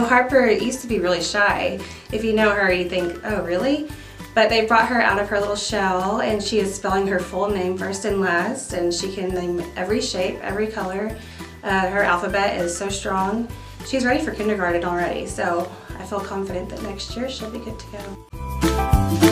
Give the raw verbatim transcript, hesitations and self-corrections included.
Harper used to be really shy. If you know her, you think, oh really? But they brought her out of her little shell, and she is spelling her full name first and last, and she can name every shape, every color. Uh, her alphabet is so strong. She's ready for kindergarten already, so I feel confident that next year she'll be good to go.